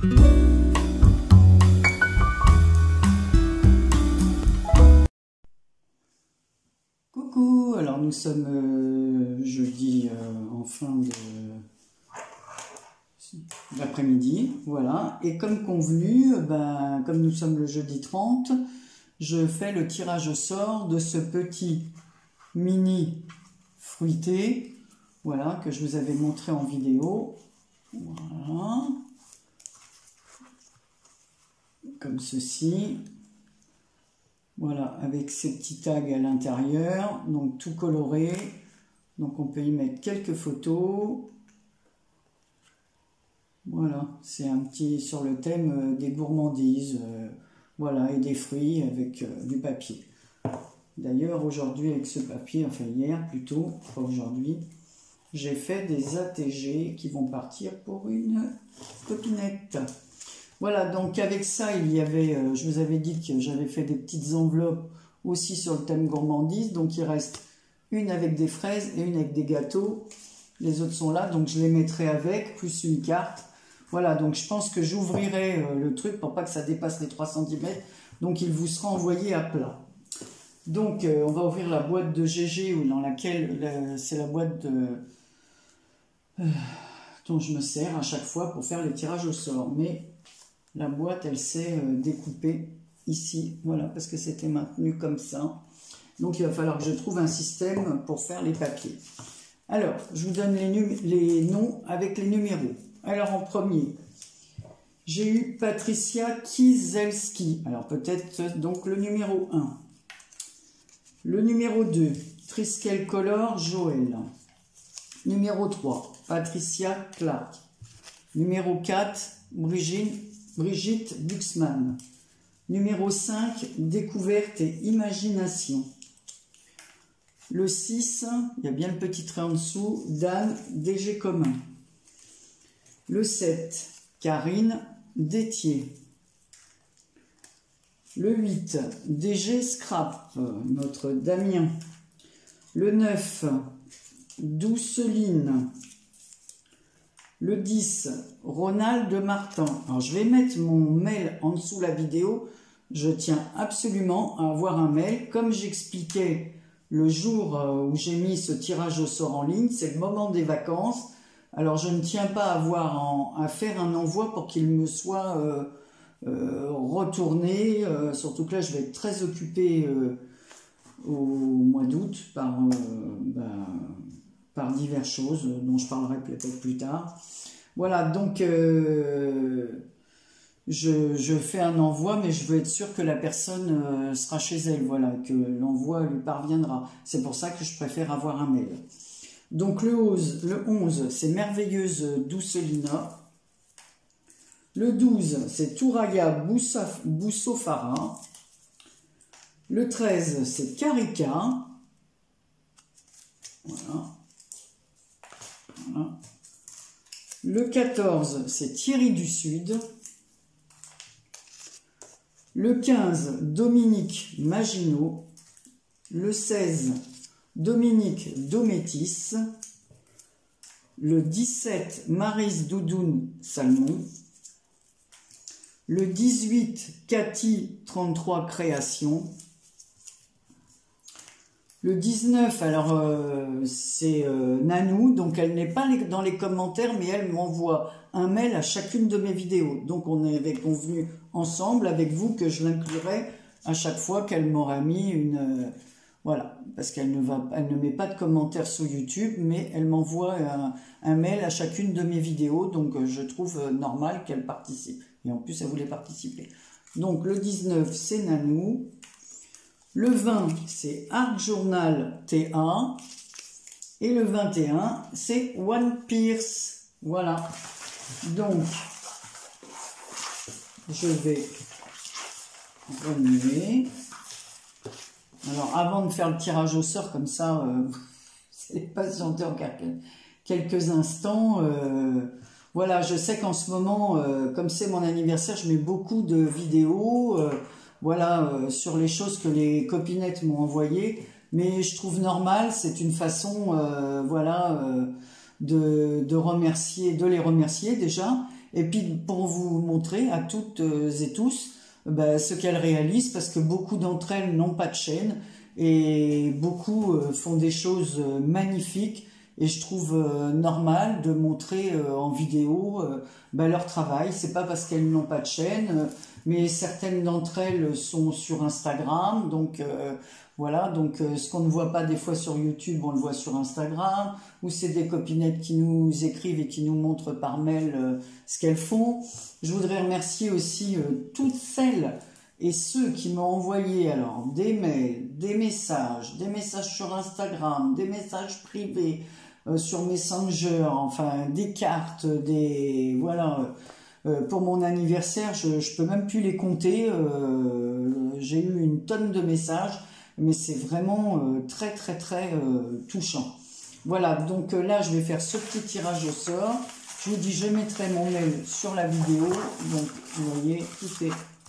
Coucou, alors nous sommes jeudi en fin d'après-midi, voilà, et comme convenu, comme nous sommes le jeudi 30, je fais le tirage au sort de ce petit mini fruité, voilà, que je vous avais montré en vidéo, voilà, comme ceci. Voilà, avec ces petits tags à l'intérieur, donc tout coloré. Donc on peut y mettre quelques photos. Voilà, c'est un petit sur le thème des gourmandises, voilà, et des fruits avec du papier. D'ailleurs, aujourd'hui avec ce papier, enfin hier plutôt, pas aujourd'hui, j'ai fait des ATG qui vont partir pour une copinette. Voilà, donc avec ça, il y avait, je vous avais dit que j'avais fait des petites enveloppes aussi sur le thème gourmandise. Donc il reste une avec des fraises et une avec des gâteaux. Les autres sont là, donc je les mettrai avec, plus une carte. Voilà, donc je pense que j'ouvrirai le truc pour pas que ça dépasse les 3 cm. Donc il vous sera envoyé à plat. Donc on va ouvrir la boîte de GG, ou dans laquelle c'est la boîte dont je me sers à chaque fois pour faire les tirages au sort. Mais la boîte, elle s'est découpée ici, voilà, parce que c'était maintenu comme ça. Donc il va falloir que je trouve un système pour faire les papiers. Alors, je vous donne les noms avec les numéros. Alors en premier, j'ai eu Patricia Kieselski. Alors peut-être donc le numéro 1. Le numéro 2, Triskel Color Joël. Numéro 3, Patricia Clark. Numéro 4, Brigitte Buxman. Numéro 5, Découverte et Imagination. Le 6, il y a bien le petit trait en dessous, Dan, DG Commun. Le 7, Karine Détier. Le 8, DG Scrap, notre Damien. Le 9, Douceline. Le 10, Ronald Martin. Alors, je vais mettre mon mail en dessous de la vidéo. Je tiens absolument à avoir un mail. Comme j'expliquais le jour où j'ai mis ce tirage au sort en ligne, c'est le moment des vacances. Alors, je ne tiens pas à faire un envoi pour qu'il me soit retourné. Surtout que là, je vais être très occupée au mois d'août par diverses choses dont je parlerai peut-être plus tard. Voilà, donc je fais un envoi, mais je veux être sûr que la personne sera chez elle, voilà, que l'envoi lui parviendra. C'est pour ça que je préfère avoir un mail. Donc le 11 c'est Merveilleuse Doucelina. Le 12, c'est Touraya Boussofara. Le 13, c'est Karika. Voilà. Voilà. Le 14, c'est Thierry du Sud. Le 15, Dominique Maginot. Le 16, Dominique Dométis. Le 17, Maryse Doudoune Salmon. Le 18, Cathy 33 Création. Le 19, alors c'est Nanou, donc elle n'est pas dans les commentaires, mais elle m'envoie un mail à chacune de mes vidéos. Donc on avait convenu ensemble avec vous que je l'inclurai à chaque fois qu'elle m'aura mis une... voilà, parce qu'elle ne met pas de commentaires sur YouTube, mais elle m'envoie un mail à chacune de mes vidéos, donc je trouve normal qu'elle participe. Et en plus, elle voulait participer. Donc le 19, c'est Nanou. Le 20, c'est Art Journal TA. Et le 21, c'est One Pierce. Voilà. Donc, je vais remuer. Alors, avant de faire le tirage au sort, comme ça, vous allez patienter en quelques instants. Voilà, je sais qu'en ce moment, comme c'est mon anniversaire, je mets beaucoup de vidéos, voilà, sur les choses que les copinettes m'ont envoyées. Mais je trouve normal, c'est une façon, voilà, de les remercier déjà. Et puis pour vous montrer à toutes et tous ce qu'elles réalisent, parce que beaucoup d'entre elles n'ont pas de chaîne et beaucoup font des choses magnifiques. Et je trouve normal de montrer en vidéo leur travail. C'est pas parce qu'elles n'ont pas de chaîne, mais certaines d'entre elles sont sur Instagram. Donc voilà, donc ce qu'on ne voit pas des fois sur YouTube, on le voit sur Instagram. Ou c'est des copinettes qui nous écrivent et qui nous montrent par mail ce qu'elles font. Je voudrais remercier aussi toutes celles et ceux qui m'ont envoyé alors des mails, des messages sur Instagram, des messages privés, sur Messenger, enfin des cartes, des voilà. Pour mon anniversaire, je peux même plus les compter. J'ai eu une tonne de messages, mais c'est vraiment très très très touchant. Voilà, donc là je vais faire ce petit tirage au sort. Je vous dis, je mettrai mon mail sur la vidéo. Donc vous voyez, tout est.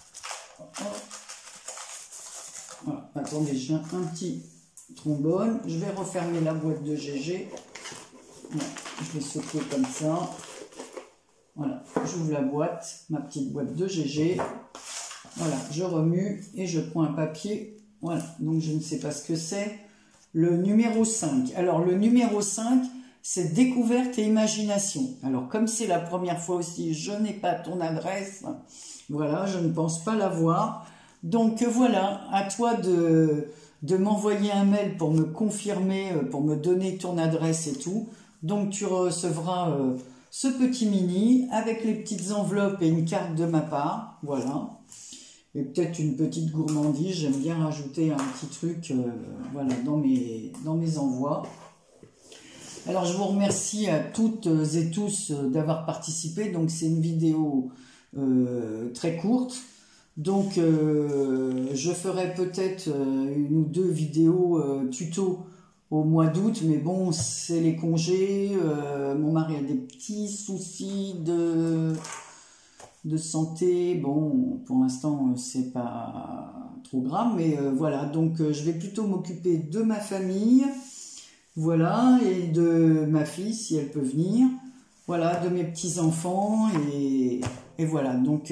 Voilà. Attendez, j'ai un petit trombone. Je vais refermer la boîte de GG. Voilà. Je vais secouer comme ça. Voilà, j'ouvre la boîte, ma petite boîte de GG. Voilà, je remue et je prends un papier. Voilà, donc je ne sais pas ce que c'est. Le numéro 5. Alors, le numéro 5, c'est découverte et imagination. Alors, comme c'est la première fois aussi, je n'ai pas ton adresse. Voilà, je ne pense pas l'avoir. Donc, voilà, à toi de m'envoyer un mail pour me confirmer, pour me donner ton adresse et tout. Donc, tu recevras ce petit mini avec les petites enveloppes et une carte de ma part. Voilà. Et peut-être une petite gourmandise. J'aime bien rajouter un petit truc voilà, dans mes envois. Alors, je vous remercie à toutes et tous d'avoir participé. Donc, c'est une vidéo très courte. Donc, je ferai peut-être une ou deux vidéos tuto au mois d'août, mais bon, c'est les congés, mon mari a des petits soucis de santé, bon, pour l'instant, c'est pas trop grave, mais voilà, donc je vais plutôt m'occuper de ma famille, voilà, et de ma fille, si elle peut venir, voilà, de mes petits-enfants, et voilà, donc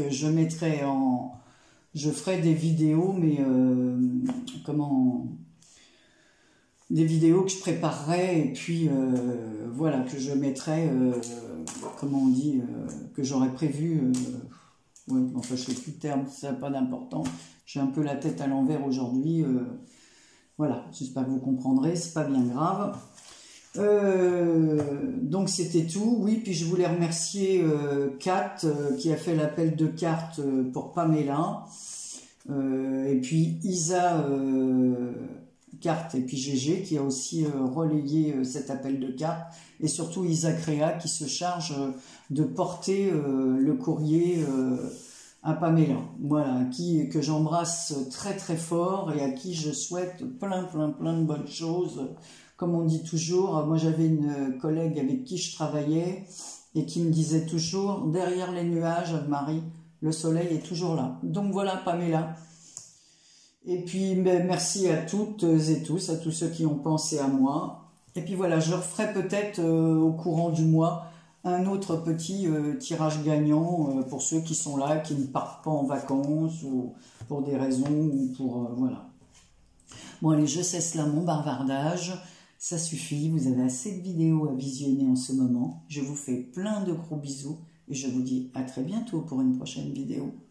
je ferai des vidéos, mais des vidéos que je préparerai et puis voilà, que je mettrai, comment on dit, que j'aurais prévu, ouais, enfin je sais plus le terme, ça n'a pas d'importance, j'ai un peu la tête à l'envers aujourd'hui, voilà, j'espère que vous comprendrez, c'est pas bien grave. Donc c'était tout, oui, puis je voulais remercier Kat qui a fait l'appel de cartes pour Pamela, et puis Isa Carte et puis GG qui a aussi relayé cet appel de cartes, et surtout Isa Créa qui se charge de porter le courrier à Pamela, voilà, que j'embrasse très très fort et à qui je souhaite plein de bonnes choses. Comme on dit toujours, moi j'avais une collègue avec qui je travaillais et qui me disait toujours, derrière les nuages, Marie, le soleil est toujours là. Donc voilà Pamela. Et puis merci à toutes et tous, à tous ceux qui ont pensé à moi. Et puis voilà, je referai peut-être au courant du mois un autre petit tirage gagnant pour ceux qui sont là, qui ne partent pas en vacances ou pour des raisons ou pour voilà. Bon allez, je cesse là mon bavardage, ça suffit, vous avez assez de vidéos à visionner en ce moment. Je vous fais plein de gros bisous et je vous dis à très bientôt pour une prochaine vidéo.